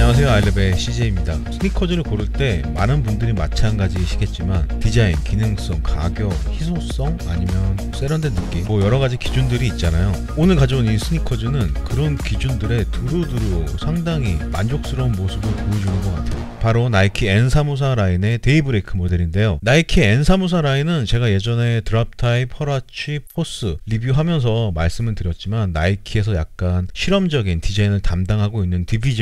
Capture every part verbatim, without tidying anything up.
안녕하세요, 아이랩의 씨제이입니다. 스니커즈를 고를 때 많은 분들이 마찬가지시겠지만 디자인, 기능성, 가격, 희소성, 아니면 세련된 느낌, 뭐 여러가지 기준들이 있잖아요. 오늘 가져온 이 스니커즈는 그런 기준들에 두루두루 상당히 만족스러운 모습을 보여주는 것 같아요. 바로 나이키 엔 삼백오십사 라인의 데이브레이크 모델인데요. 나이키 엔 삼백오십사 라인은 제가 예전에 드랍타입, 허라치, 포스 리뷰하면서 말씀을 드렸지만 나이키에서 약간 실험적인 디자인을 담당하고 있는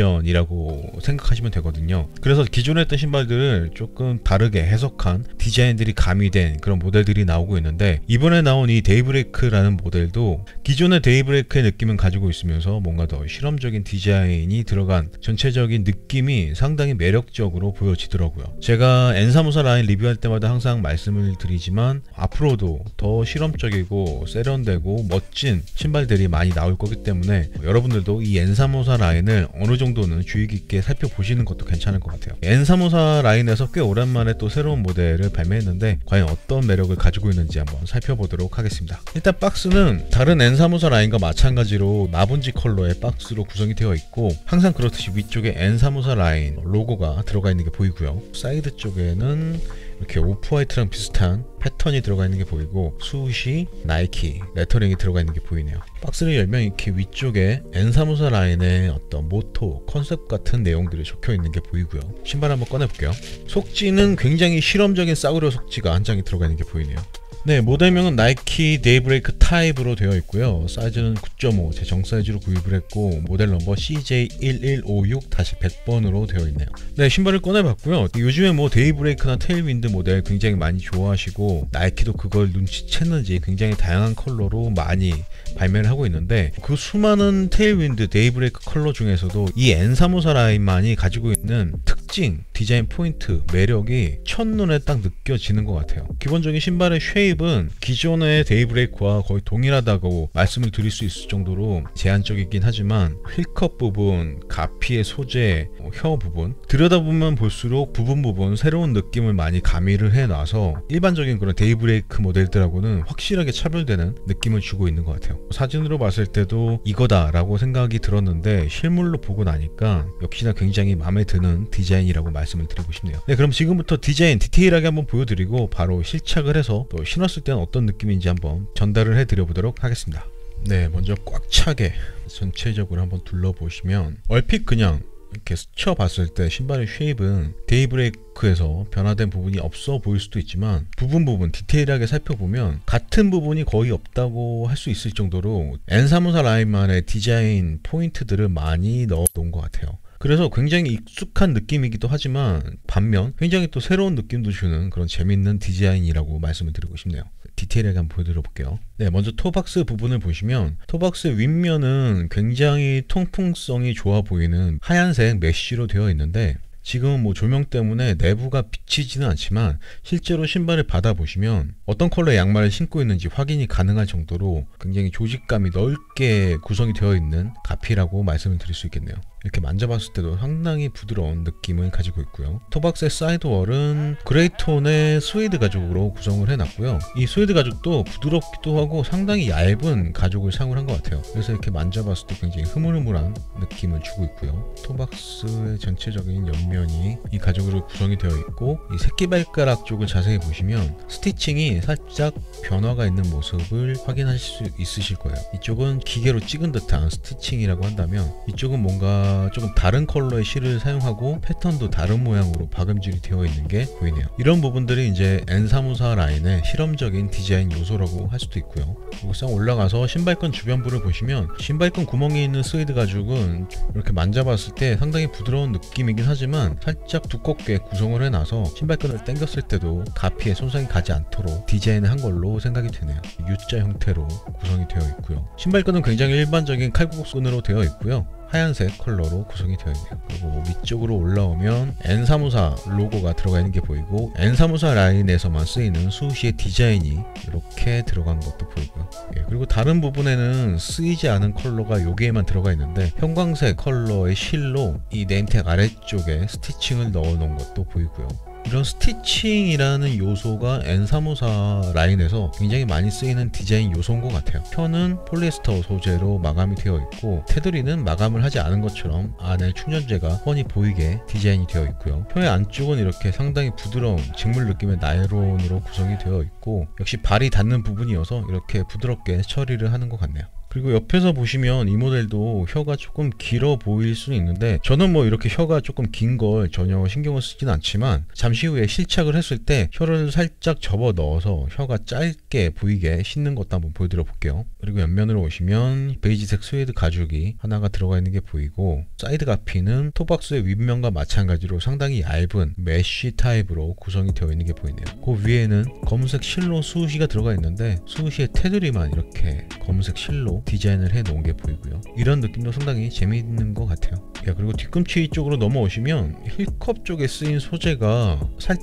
디비전이라고 생각하시면 되거든요. 그래서 기존에 했던 신발들을 조금 다르게 해석한 디자인들이 가미된 그런 모델들이 나오고 있는데, 이번에 나온 이 데이브레이크라는 모델도 기존의 데이브레이크의 느낌은 가지고 있으면서 뭔가 더 실험적인 디자인이 들어간 전체적인 느낌이 상당히 매력적으로 보여지더라고요. 제가 엔 삼백오십사 라인 리뷰할 때마다 항상 말씀을 드리지만 앞으로도 더 실험적이고 세련되고 멋진 신발들이 많이 나올 거기 때문에 여러분들도 이 엔 삼백오십사 라인을 어느 정도는 주의 깊게 살펴보시는 것도 괜찮을 것 같아요. 엔 삼백오십사 라인에서 꽤 오랜만에 또 새로운 모델을 발매했는데 과연 어떤 매력을 가지고 있는지 한번 살펴보도록 하겠습니다. 일단 박스는 다른 엔 삼백오십사 라인과 마찬가지로 마분지 컬러의 박스로 구성이 되어 있고, 항상 그렇듯이 위쪽에 엔 삼백오십사 라인 로고가 들어가 있는 게 보이고요. 사이드 쪽에는 이렇게 오프화이트랑 비슷한 패턴이 들어가 있는 게 보이고, 숱이 나이키 레터링이 들어가 있는 게 보이네요. 박스를 열면 이렇게 위쪽에 엔 삼백오십사 라인의 어떤 모토, 컨셉 같은 내용들이 적혀 있는 게 보이고요. 신발 한번 꺼내 볼게요. 속지는 굉장히 실험적인 싸구려 속지가 한 장이 들어가 있는 게 보이네요. 네, 모델명은 나이키 데이브레이크 타입으로 되어 있고요. 사이즈는 구 점 오, 제 정 사이즈로 구입을 했고, 모델 넘버 씨 제이 일일오육 백 번으로 되어 있네요. 네, 신발을 꺼내봤고요. 요즘에 뭐 데이브레이크나 테일윈드 모델 굉장히 많이 좋아하시고, 나이키도 그걸 눈치챘는지 굉장히 다양한 컬러로 많이 발매를 하고 있는데, 그 수많은 테일윈드, 데이브레이크 컬러 중에서도 이 엔 삼백오십사 라인만이 가지고 있는 특징, 디자인 포인트, 매력이 첫눈에 딱 느껴지는 것 같아요. 기본적인 신발의 쉐입은 기존의 데이브레이크와 거의 동일하다고 말씀을 드릴 수 있을 정도로 제한적이긴 하지만, 휠컵 부분, 가피의 소재, 혀 부분, 들여다보면 볼수록 부분 부분 새로운 느낌을 많이 가미를 해놔서 일반적인 그런 데이브레이크 모델들하고는 확실하게 차별되는 느낌을 주고 있는 것 같아요. 사진으로 봤을 때도 이거다 라고 생각이 들었는데, 실물로 보고 나니까 역시나 굉장히 마음에 드는 디자인이라고 말씀을 드리고 싶네요. 네, 그럼 지금부터 디자인 디테일하게 한번 보여드리고 바로 실착을 해서 또 신었을 때는 어떤 느낌인지 한번 전달을 해드려 보도록 하겠습니다. 네, 먼저 꽉 차게 전체적으로 한번 둘러보시면 얼핏 그냥 이렇게 스쳐봤을 때 신발의 쉐입은 데이브레이크에서 변화된 부분이 없어 보일 수도 있지만, 부분 부분 디테일하게 살펴보면 같은 부분이 거의 없다고 할 수 있을 정도로 엔 삼백오십사 라인만의 디자인 포인트들을 많이 넣어 놓은 것 같아요. 그래서 굉장히 익숙한 느낌이기도 하지만 반면 굉장히 또 새로운 느낌도 주는 그런 재밌는 디자인이라고 말씀을 드리고 싶네요. 디테일하게 한번 보여드려 볼게요. 네, 먼저 토박스 부분을 보시면 토박스 윗면은 굉장히 통풍성이 좋아 보이는 하얀색 메쉬로 되어 있는데, 지금은 뭐 조명 때문에 내부가 비치지는 않지만 실제로 신발을 받아보시면 어떤 컬러의 양말을 신고 있는지 확인이 가능할 정도로 굉장히 조직감이 넓게 구성이 되어 있는 가피라고 말씀을 드릴 수 있겠네요. 이렇게 만져봤을 때도 상당히 부드러운 느낌을 가지고 있고요. 토박스의 사이드월은 그레이톤의 스웨이드 가죽으로 구성을 해놨고요. 이 스웨이드 가죽도 부드럽기도 하고 상당히 얇은 가죽을 사용을 한 것 같아요. 그래서 이렇게 만져봤을 때 굉장히 흐물흐물한 느낌을 주고 있고요. 토박스의 전체적인 옆면이 이 가죽으로 구성이 되어 있고, 이 새끼발가락 쪽을 자세히 보시면 스티칭이 살짝 변화가 있는 모습을 확인하실 수 있으실 거예요. 이쪽은 기계로 찍은 듯한 스티칭이라고 한다면, 이쪽은 뭔가 조금 다른 컬러의 실을 사용하고 패턴도 다른 모양으로 박음질이 되어 있는 게 보이네요. 이런 부분들이 이제 엔 삼백오십사 라인의 실험적인 디자인 요소라고 할 수도 있고요. 그리고 싹 올라가서 신발끈 주변부를 보시면, 신발끈 구멍이 있는 스웨이드 가죽은 이렇게 만져봤을 때 상당히 부드러운 느낌이긴 하지만 살짝 두껍게 구성을 해놔서 신발끈을 당겼을 때도 가피에 손상이 가지 않도록 디자인을 한 걸로 생각이 되네요. U자 형태로 구성이 되어 있고요. 신발끈은 굉장히 일반적인 칼국수끈으로 되어 있고요. 하얀색 컬러로 구성이 되어 있네요. 그리고 위쪽으로 올라오면 엔 삼백오십사 로고가 들어가 있는 게 보이고, 엔 삼백오십사 라인에서만 쓰이는 숱의 디자인이 이렇게 들어간 것도 보이고요. 예, 그리고 다른 부분에는 쓰이지 않은 컬러가 여기에만 들어가 있는데 형광색 컬러의 실로 이 네임택 아래쪽에 스티칭을 넣어 놓은 것도 보이고요. 이런 스티칭이라는 요소가 엔 삼오사 라인에서 굉장히 많이 쓰이는 디자인 요소인 것 같아요. 혀는 폴리에스터 소재로 마감이 되어 있고 테두리는 마감을 하지 않은 것처럼 안에 충전재가 뻔히 보이게 디자인이 되어 있고요. 혀의 안쪽은 이렇게 상당히 부드러운 직물 느낌의 나일론으로 구성이 되어 있고 역시 발이 닿는 부분이어서 이렇게 부드럽게 처리를 하는 것 같네요. 그리고 옆에서 보시면 이 모델도 혀가 조금 길어 보일 수는 있는데 저는 뭐 이렇게 혀가 조금 긴 걸 전혀 신경을 쓰진 않지만 잠시 후에 실착을 했을 때 혀를 살짝 접어 넣어서 혀가 짧게 보이게 씻는 것도 한번 보여드려 볼게요. 그리고 옆면으로 오시면 베이지색 스웨이드 가죽이 하나가 들어가 있는 게 보이고 사이드 가피는 톱박스의 윗면과 마찬가지로 상당히 얇은 메쉬 타입으로 구성이 되어 있는 게 보이네요. 그 위에는 검은색 실로 수시가 들어가 있는데 수시의 테두리만 이렇게 검은색 실로 디자인을 해 놓은 게 보이고요. 이런 느낌도 상당히 재미있는 것 같아요. 야, 그리고 뒤꿈치 쪽으로 넘어오시면 힐컵 쪽에 쓰인 소재가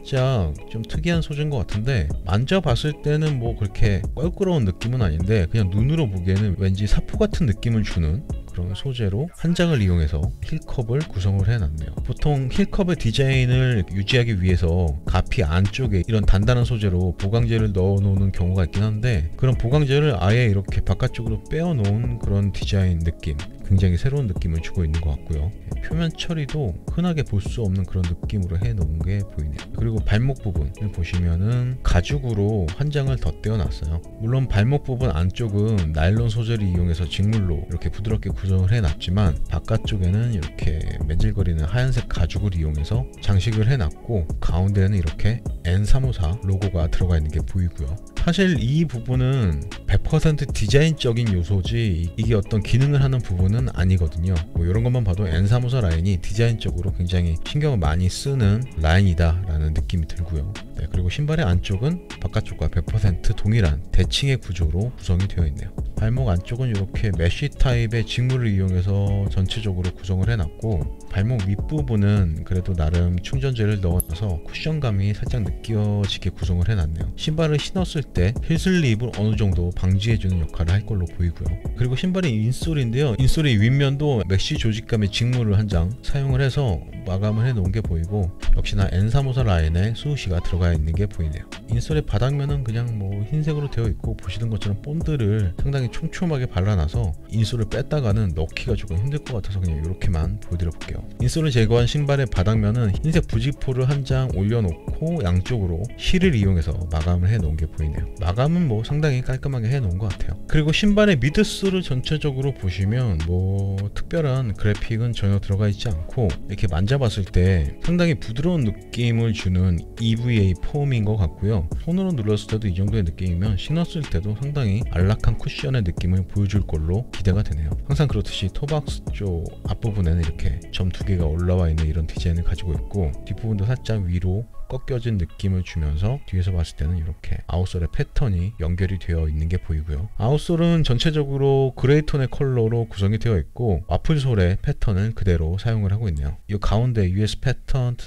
살짝 좀 특이한 소재인 것 같은데 만져봤을 때는 뭐 그렇게 껄끄러운 느낌은 아닌데 그냥 눈으로 보기에는 왠지 사포 같은 느낌을 주는 그런 소재로 한 장을 이용해서 힐컵을 구성을 해놨네요. 보통 힐컵의 디자인을 유지하기 위해서 가피 안쪽에 이런 단단한 소재로 보강재를 넣어 놓는 경우가 있긴 한데 그런 보강재를 아예 이렇게 바깥쪽으로 빼어 놓은 그런 디자인 느낌, 굉장히 새로운 느낌을 주고 있는 것 같고요. 표면 처리도 흔하게 볼 수 없는 그런 느낌으로 해 놓은 게 보이네요. 그리고 발목 부분을 보시면은 가죽으로 한 장을 더 떼어 놨어요. 물론 발목 부분 안쪽은 나일론 소재를 이용해서 직물로 이렇게 부드럽게 구성을 해 놨지만 바깥쪽에는 이렇게 맨질거리는 하얀색 가죽을 이용해서 장식을 해 놨고 가운데는 이렇게 엔 삼오사 로고가 들어가 있는 게 보이고요. 사실 이 부분은 백 퍼센트 디자인적인 요소지 이게 어떤 기능을 하는 부분은 아니거든요. 뭐 이런 것만 봐도 엔 삼오사 라인이 디자인적으로 굉장히 신경을 많이 쓰는 라인이다 라는 느낌이 들고요. 네, 그리고 신발의 안쪽은 바깥쪽과 백 퍼센트 동일한 대칭의 구조로 구성이 되어 있네요. 발목 안쪽은 이렇게 메쉬 타입의 직물을 이용해서 전체적으로 구성을 해놨고 발목 윗부분은 그래도 나름 충전재를 넣어놔서 쿠션감이 살짝 느껴지게 구성을 해놨네요. 신발을 신었을 때 힐슬립을 어느 정도 방지해주는 역할을 할 걸로 보이고요. 그리고 신발의 인솔인데요. 인솔의 윗면도 메쉬 조직감의 직물을 한 장 사용을 해서 마감을 해놓은 게 보이고 역시나 엔 삼오사 라인에 수우시가 들어가 있는 게 보이네요. 인솔의 바닥면은 그냥 뭐 흰색으로 되어 있고 보시는 것처럼 본드를 상당히 촘촘하게 발라놔서 인솔을 뺐다가는 넣기가 조금 힘들 것 같아서 그냥 이렇게만 보여드려 볼게요. 인솔을 제거한 신발의 바닥면은 흰색 부직포를 한 장 올려놓고 양쪽으로 실을 이용해서 마감을 해놓은 게 보이네요. 마감은 뭐 상당히 깔끔하게 해놓은 것 같아요. 그리고 신발의 미드솔을 전체적으로 보시면 뭐 특별한 그래픽은 전혀 들어가 있지 않고 이렇게 만져봤을 때 상당히 부드러운 느낌을 주는 이브이에이 폼인 것 같고요. 손으로 눌렀을 때도 이 정도의 느낌이면 신었을 때도 상당히 안락한 쿠션의 느낌을 보여줄 걸로 기대가 되네요. 항상 그렇듯이 토박스 쪽 앞부분에는 이렇게 점 두 개가 올라와 있는 이런 디자인을 가지고 있고 뒷부분도 살짝 위로 꺾여진 느낌을 주면서 뒤에서 봤을 때는 이렇게 아웃솔의 패턴이 연결이 되어 있는 게 보이고요. 아웃솔은 전체적으로 그레이톤의 컬러로 구성이 되어 있고 와플솔의 패턴을 그대로 사용을 하고 있네요. 이 가운데 유에스 패턴트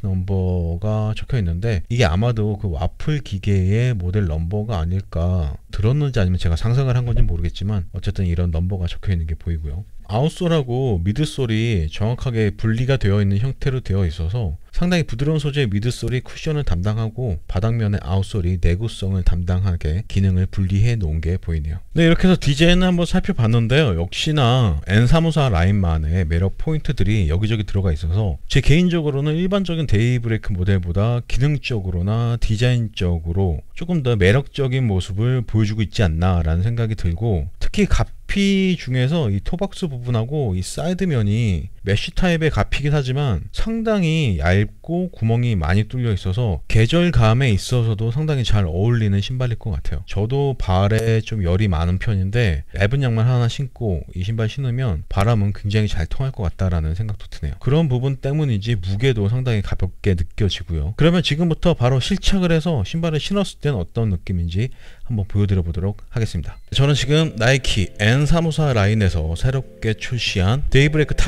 넘버가 적혀 있는데 이게 아마도 그 와플 기계의 모델 넘버가 아닐까 들었는지 아니면 제가 상상을 한 건지 모르겠지만 어쨌든 이런 넘버가 적혀 있는 게 보이고요. 아웃솔하고 미드솔이 정확하게 분리가 되어 있는 형태로 되어 있어서 상당히 부드러운 소재의 미드솔이 쿠션을 담당하고 바닥면의 아웃솔이 내구성을 담당하게 기능을 분리해 놓은 게 보이네요. 네, 이렇게 해서 디자인을 한번 살펴봤는데요. 역시나 엔 삼오사 라인만의 매력 포인트들이 여기저기 들어가 있어서 제 개인적으로는 일반적인 데이브레이크 모델보다 기능적으로나 디자인적으로 조금 더 매력적인 모습을 보여주고 있지 않나 라는 생각이 들고 특히 가피 중에서 이 토박스 부분하고 이 사이드면이 메쉬 타입의 가피긴 하지만 상당히 얇고 구멍이 많이 뚫려 있어서 계절감에 있어서도 상당히 잘 어울리는 신발일 것 같아요. 저도 발에 좀 열이 많은 편인데 얇은 양말 하나 신고 이 신발 신으면 바람은 굉장히 잘 통할 것 같다라는 생각도 드네요. 그런 부분 때문인지 무게도 상당히 가볍게 느껴지고요. 그러면 지금부터 바로 실착을 해서 신발을 신었을 때는 어떤 느낌인지 한번 보여드려 보도록 하겠습니다. 저는 지금 나이키 엔 삼오사 라인에서 새롭게 출시한 데이브레이크 타입이라는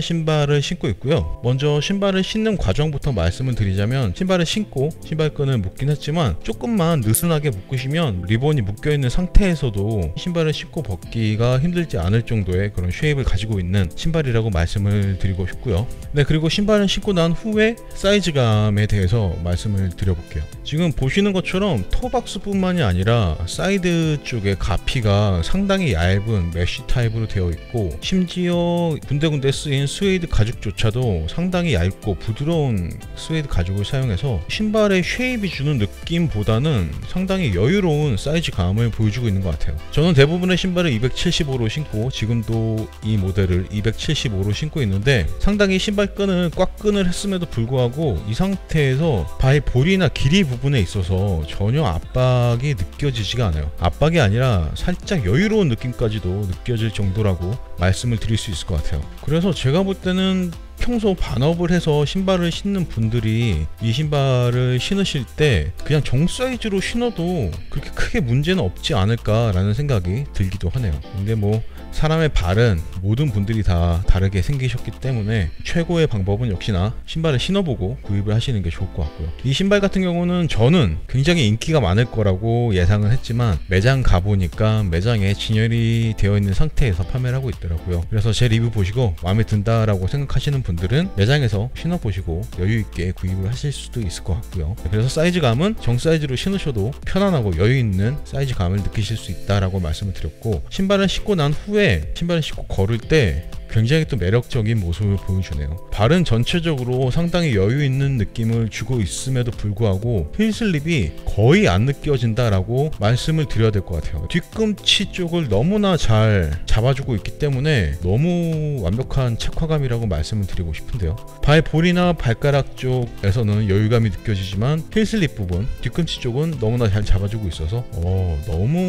신발하는 신발을 신고 있고요. 먼저 신발을 신는 과정부터 말씀을 드리자면, 신발을 신고 신발끈을 묶긴 했지만 조금만 느슨하게 묶으시면 리본이 묶여있는 상태에서도 신발을 신고 벗기가 힘들지 않을 정도의 그런 쉐입을 가지고 있는 신발이라고 말씀을 드리고 싶고요. 네, 그리고 신발을 신고 난 후에 사이즈감에 대해서 말씀을 드려볼게요. 지금 보시는 것처럼 토박스 뿐만이 아니라 사이드 쪽에 가피가 상당히 얇은 메쉬 타입으로 되어 있고, 심지어 군데군데 쓰인 스웨이드 가죽조차도 상당히 얇고 부드러운 스웨이드 가죽을 사용해서 신발의 쉐입이 주는 느낌보다는 상당히 여유로운 사이즈감을 보여주고 있는 것 같아요. 저는 대부분의 신발을 이백칠십오로 신고 지금도 이 모델을 이백칠십오로 신고 있는데, 상당히 신발끈을 꽉 끈을 했음에도 불구하고 이 상태에서 발 볼이나 길이 부분에 있어서 전혀 압박이 느껴지지가 않아요. 압박이 아니라 살짝 여유로운 느낌까지도 느껴질 정도라고 말씀을 드릴 수 있을 것 같아요. 그래서 제가 볼 때는 평소 반업을 해서 신발을 신는 분들이 이 신발을 신으실 때 그냥 정 사이즈로 신어도 그렇게 크게 문제는 없지 않을까라는 생각이 들기도 하네요. 근데 뭐 사람의 발은 모든 분들이 다 다르게 생기셨기 때문에 최고의 방법은 역시나 신발을 신어보고 구입을 하시는 게 좋을 것 같고요. 이 신발 같은 경우는 저는 굉장히 인기가 많을 거라고 예상을 했지만, 매장 가보니까 매장에 진열이 되어 있는 상태에서 판매를 하고 있더라고요. 그래서 제 리뷰 보시고 마음에 든다라고 생각하시는 분들은 매장에서 신어보시고 여유있게 구입을 하실 수도 있을 것 같고요. 그래서 사이즈감은 정 사이즈로 신으셔도 편안하고 여유있는 사이즈감을 느끼실 수 있다라고 말씀을 드렸고, 신발을 신고 난 후에 신발을 신고 걸을 때 굉장히 또 매력적인 모습을 보여주네요. 발은 전체적으로 상당히 여유 있는 느낌을 주고 있음에도 불구하고 힐슬립이 거의 안 느껴진다라고 말씀을 드려야 될 것 같아요. 뒤꿈치 쪽을 너무나 잘 잡아주고 있기 때문에 너무 완벽한 착화감이라고 말씀을 드리고 싶은데요. 발 볼이나 발가락 쪽에서는 여유감이 느껴지지만 힐슬립 부분, 뒤꿈치 쪽은 너무나 잘 잡아주고 있어서 어,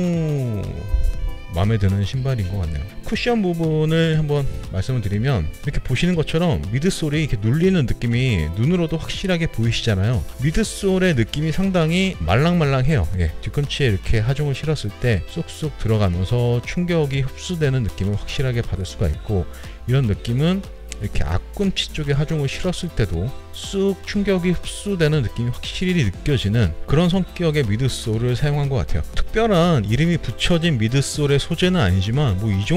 너무 마음에 드는 신발인 것 같네요. 쿠션 부분을 한번 말씀을 드리면, 이렇게 보시는 것처럼 미드솔이 이렇게 눌리는 느낌이 눈으로도 확실하게 보이시잖아요. 미드솔의 느낌이 상당히 말랑말랑해요. 예, 뒤꿈치에 이렇게 하중을 실었을 때 쏙쏙 들어가면서 충격이 흡수되는 느낌을 확실하게 받을 수가 있고, 이런 느낌은 이렇게 앞꿈치 쪽에 하중을 실었을 때도 쑥 충격이 흡수되는 느낌이 확실히 느껴지는 그런 성격의 미드솔을 사용한 것 같아요. 특별한 이름이 붙여진 미드솔의 소재는 아니지만 뭐 이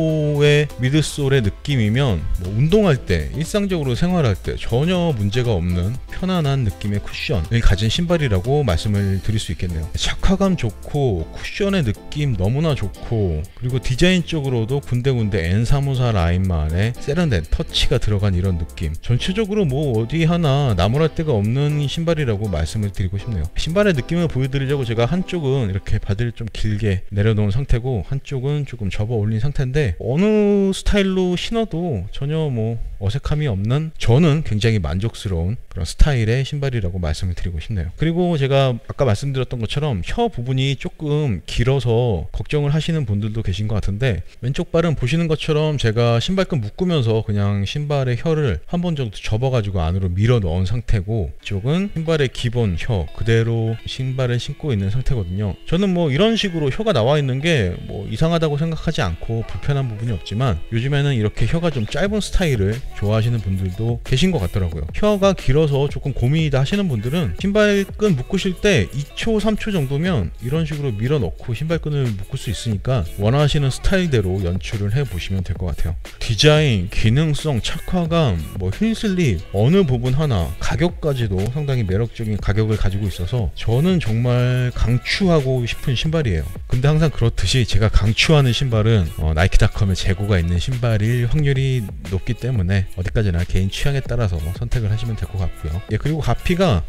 정도의 미드솔의 느낌이면 뭐 운동할 때, 일상적으로 생활할 때 전혀 문제가 없는 편안한 느낌의 쿠션을 가진 신발이라고 말씀을 드릴 수 있겠네요. 착화감 좋고 쿠션의 느낌 너무나 좋고, 그리고 디자인적으로도 군데군데 엔 삼오사 라인만의 세련된 터치가 들어간 이런 느낌, 전체적으로 뭐 어디 하나 나무랄 데가 없는 신발이라고 말씀을 드리고 싶네요. 신발의 느낌을 보여드리려고 제가 한쪽은 이렇게 바디를 좀 길게 내려놓은 상태고 한쪽은 조금 접어 올린 상태인데, 어느 스타일로 신어도 전혀 뭐 어색함이 없는, 저는 굉장히 만족스러운 그런 스타일의 신발이라고 말씀을 드리고 싶네요. 그리고 제가 아까 말씀드렸던 것처럼 혀 부분이 조금 길어서 걱정을 하시는 분들도 계신 것 같은데, 왼쪽 발은 보시는 것처럼 제가 신발끈 묶으면서 그냥 신발의 혀를 한 번 정도 접어가지고 안으로 밀어 넣은 상태고, 이쪽은 신발의 기본 혀 그대로 신발을 신고 있는 상태거든요. 저는 뭐 이런 식으로 혀가 나와 있는 게 뭐 이상하다고 생각하지 않고 불편한 부분이 없지만, 요즘에는 이렇게 혀가 좀 짧은 스타일을 좋아하시는 분들도 계신 것 같더라고요. 혀가 길어서 조금 고민이다 하시는 분들은 신발끈 묶으실 때 이 초, 삼 초 정도면 이런 식으로 밀어 넣고 신발끈을 묶을 수 있으니까 원하시는 스타일대로 연출을 해 보시면 될 것 같아요. 디자인, 기능성, 착화감, 뭐 힐슬립 어느 부분 하나, 가격까지도 상당히 매력적인 가격을 가지고 있어서 저는 정말 강추하고 싶은 신발이에요. 근데 항상 그렇듯이 제가 강추하는 신발은 어, 나이키닷컴에 재고가 있는 신발일 확률이 높기 때문에 어디까지나 개인 취향에 따라서 선택을 하시면 될 것 같고요. 예, 그리고 가피가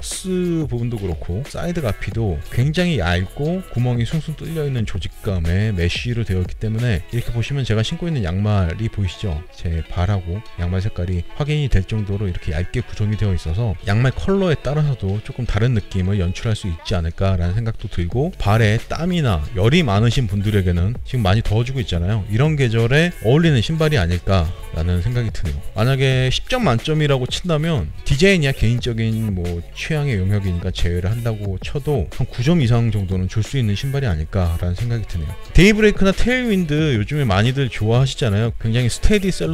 토박스 부분도 그렇고 사이드 가피도 굉장히 얇고 구멍이 숭숭 뚫려 있는 조직감의 메쉬로 되어 있기 때문에, 이렇게 보시면 제가 신고 있는 양말이 보이시죠? 제 발하고 양말 색깔이 확인이 될 정도로 이렇게 얇게 구성이 되어 있어서 양말 컬러에 따라서도 조금 다른 느낌을 연출할 수 있지 않을까라는 생각도 들고, 발에 땀이나 열이 많으신 분들에게는 지금 많이 더워지고 있잖아요. 이런 계절에 어울리는 신발이 아닐까라는 생각이 드네요. 만약에 십 점 만점이라고 친다면, 디자인이야 개인적인 뭐 취향의 영역이니까 제외를 한다고 쳐도 한 구 점 이상 정도는 줄 수 있는 신발이 아닐까라는 생각이 드네요. 데이브레이크나 테일윈드 요즘에 많이들 좋아하시잖아요. 굉장히 스테디셀러들이고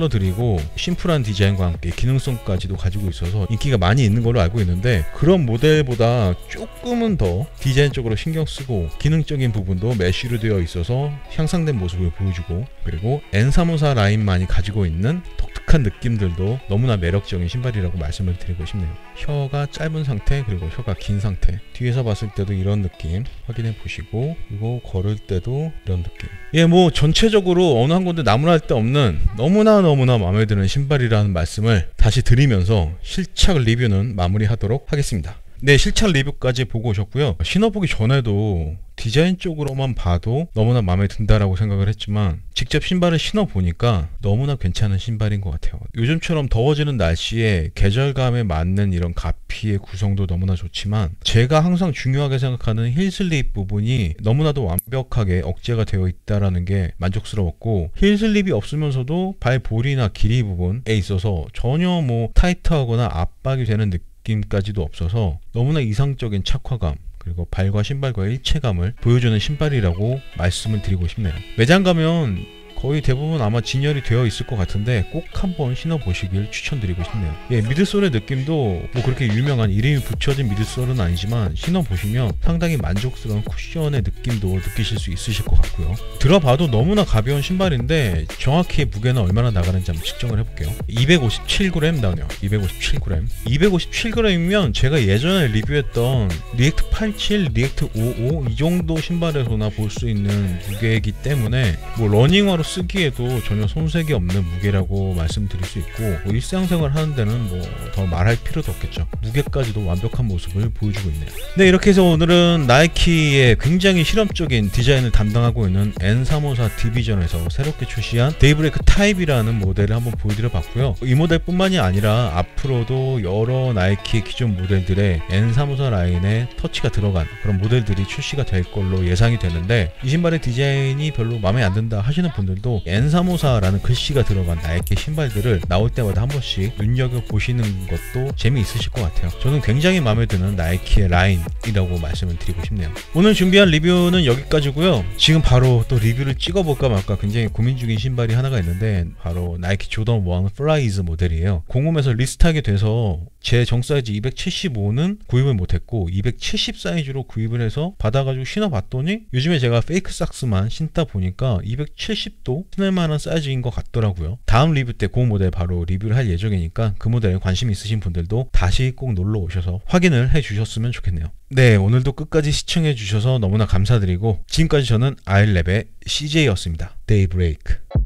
그리고 심플한 디자인과 함께 기능성까지도 가지고 있어서 인기가 많이 있는 걸로 알고 있는데, 그런 모델보다 조금은 더 디자인적으로 신경 쓰고 기능적인 부분도 메쉬로 되어 있어서 향상된 모습을 보여주고, 그리고 엔 삼백오십사 라인만이 가지고 있는 독특한 느낌들도 너무나 매력적인 신발이라고 말씀을 드리고 싶네요. 혀가 짧은 상태, 그리고 혀가 긴 상태, 뒤에서 봤을 때도 이런 느낌 확인해 보시고, 그리고 걸을 때도 이런 느낌. 예, 뭐 전체적으로 어느 한 군데 나무랄 데 없는 너무나 너무나 마음에 드는 신발이라는 말씀을 다시 드리면서 실착 리뷰는 마무리하도록 하겠습니다. 네, 실착 리뷰까지 보고 오셨고요. 신어보기 전에도 디자인 쪽으로만 봐도 너무나 마음에 든다라고 생각을 했지만, 직접 신발을 신어보니까 너무나 괜찮은 신발인 것 같아요. 요즘처럼 더워지는 날씨에 계절감에 맞는 이런 가피의 구성도 너무나 좋지만, 제가 항상 중요하게 생각하는 힐 슬립 부분이 너무나도 완벽하게 억제가 되어 있다는 게 만족스러웠고, 힐 슬립이 없으면서도 발 볼이나 길이 부분에 있어서 전혀 뭐 타이트하거나 압박이 되는 느낌까지도 없어서 너무나 이상적인 착화감, 그리고 발과 신발과 일체감을 보여주는 신발이라고 말씀을 드리고 싶네요. 매장 가면 거의 대부분 아마 진열이 되어 있을 것 같은데 꼭 한번 신어보시길 추천드리고 싶네요. 예, 미드솔의 느낌도 뭐 그렇게 유명한 이름이 붙여진 미드솔은 아니지만 신어보시면 상당히 만족스러운 쿠션의 느낌도 느끼실 수 있으실 것 같고요. 들어봐도 너무나 가벼운 신발인데 정확히 무게는 얼마나 나가는지 한번 측정을 해볼게요. 이백오십칠 그램 나오네요. 이백오십칠 그램. 이백오십칠 그램이면 제가 예전에 리뷰했던 리액트 팔십칠, 리액트 오십오 이 정도 신발에서나 볼 수 있는 무게이기 때문에 뭐 러닝화로 쓰기에도 전혀 손색이 없는 무게라고 말씀드릴 수 있고, 뭐 일상생활 하는 데는 뭐 더 말할 필요도 없겠죠. 무게까지도 완벽한 모습을 보여주고 있네요. 네, 이렇게 해서 오늘은 나이키의 굉장히 실험적인 디자인을 담당하고 있는 엔 삼백오십사 디비전에서 새롭게 출시한 데이브레이크 타입이라는 모델을 한번 보여드려 봤고요. 이 모델뿐만이 아니라 앞으로도 여러 나이키 기존 모델들의 엔 삼백오십사 라인에 터치가 들어간 그런 모델들이 출시가 될 걸로 예상이 되는데, 이 신발의 디자인이 별로 마음에 안 든다 하시는 분들 도 엔 삼백오십사라는 글씨가 들어간 나이키 신발들을 나올 때마다 한 번씩 눈여겨보시는 것도 재미있으실 것 같아요. 저는 굉장히 마음에 드는 나이키의 라인이라고 말씀을 드리고 싶네요. 오늘 준비한 리뷰는 여기까지고요. 지금 바로 또 리뷰를 찍어볼까 말까 굉장히 고민 중인 신발이 하나가 있는데, 바로 나이키 조던 원 플라이즈 모델이에요. 공홈에서 리스트하게 돼서 제 정사이즈 이백칠십오는 구입을 못했고 이백칠십 사이즈로 구입을 해서 받아가지고 신어봤더니 요즘에 제가 페이크 삭스만 신다 보니까 이백칠십도 신을만한 사이즈인 것 같더라고요. 다음 리뷰 때 그 모델 바로 리뷰를 할 예정이니까 그 모델에 관심 있으신 분들도 다시 꼭 놀러 오셔서 확인을 해 주셨으면 좋겠네요. 네, 오늘도 끝까지 시청해 주셔서 너무나 감사드리고, 지금까지 저는 아일랩의 씨제이였습니다. 데이브레이크.